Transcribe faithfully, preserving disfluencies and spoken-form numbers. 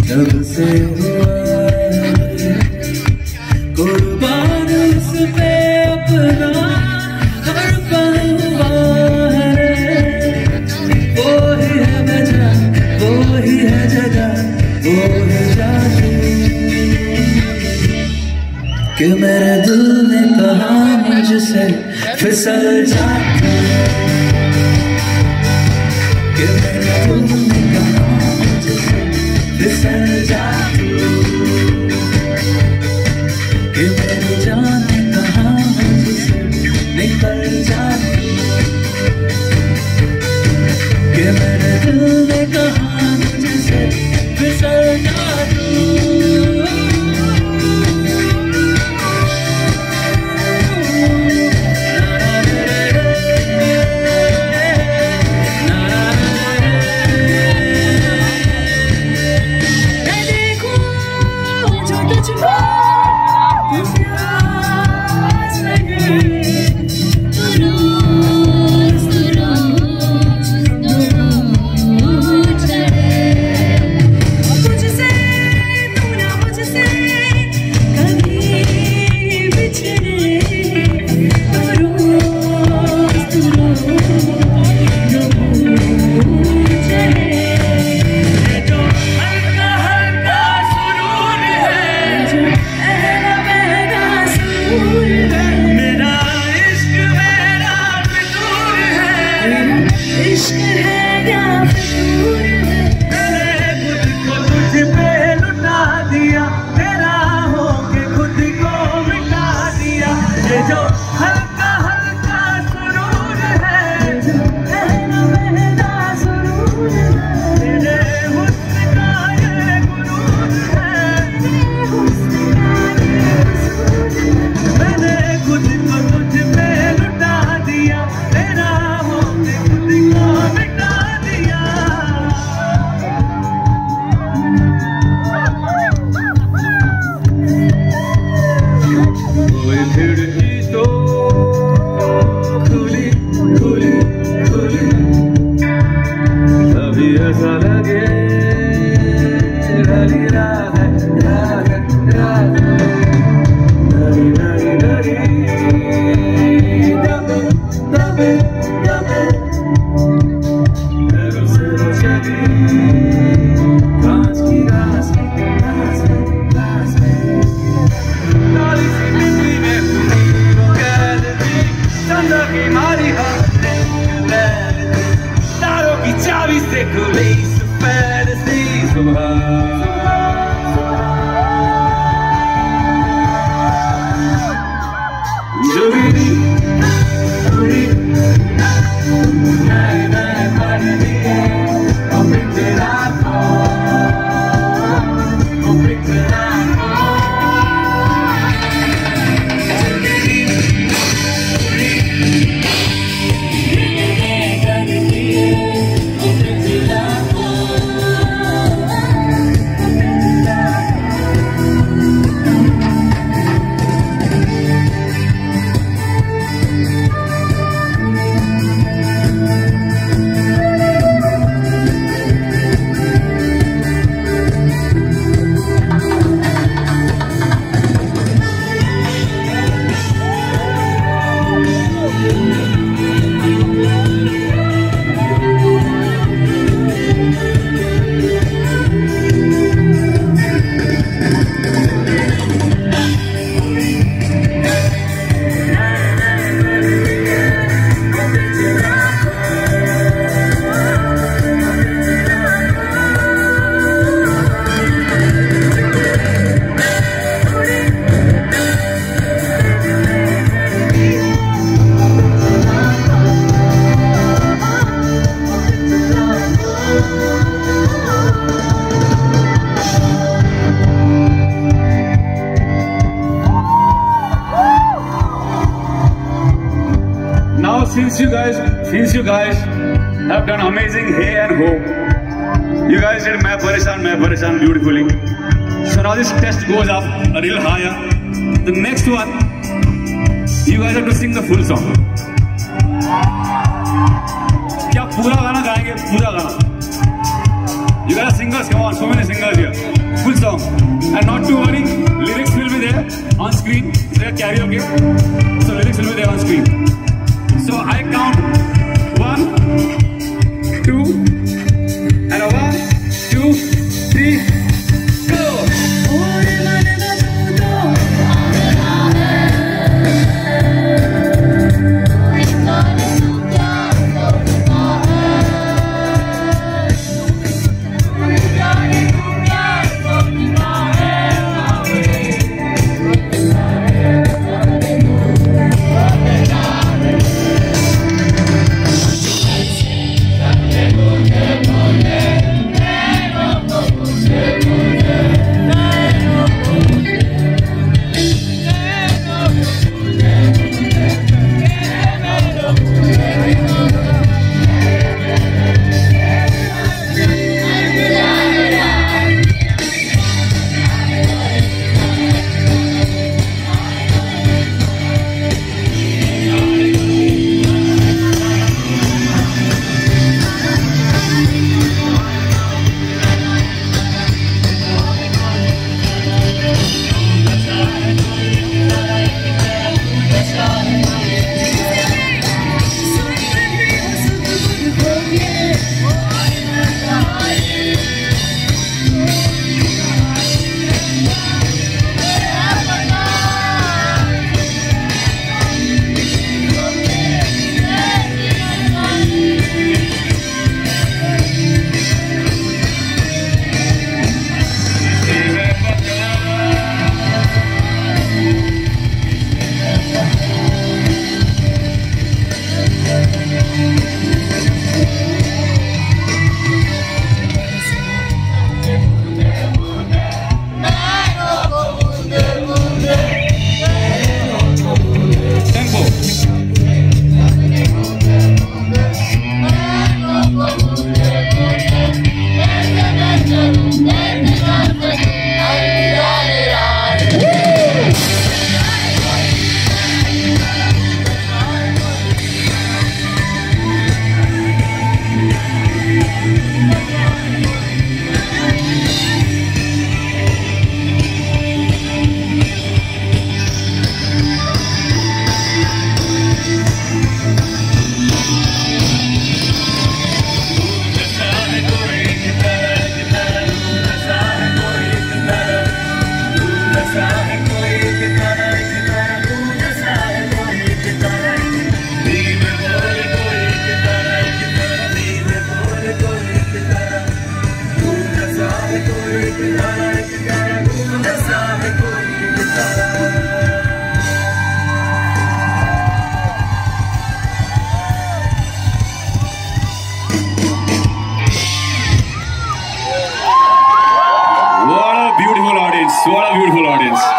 जब से हुआ कुर्बान उस पे अपना हर पल हुआ है। वो ही है वजह, वो ही है जगह, वो है जादू कि मेरे दिल ने कहा मुझसे फिसल जा तू, कि मेरे दिल ने कहा मुझसे फिसल जा तू, कि मेरी जान ने कहा मुझसे निकल जा तू, कि मेरे दिल ने कहा मुझसे फिसल जा तू। Since you guys, since you guys have done amazing Hey and Ho, you guys did Main Pareshan, Main Pareshan beautifully. So now this test goes up a little higher. The next one, you guys have to sing the full song. क्या पूरा गाना गाएंगे? पूरा गाना You guys are singers, come on, so many singers here. Full song. And not to worry, lyrics will be there on screen. It's like a karaoke. So lyrics will be there on screen. So I count one, two, and a one, two, three, go! What a beautiful audience.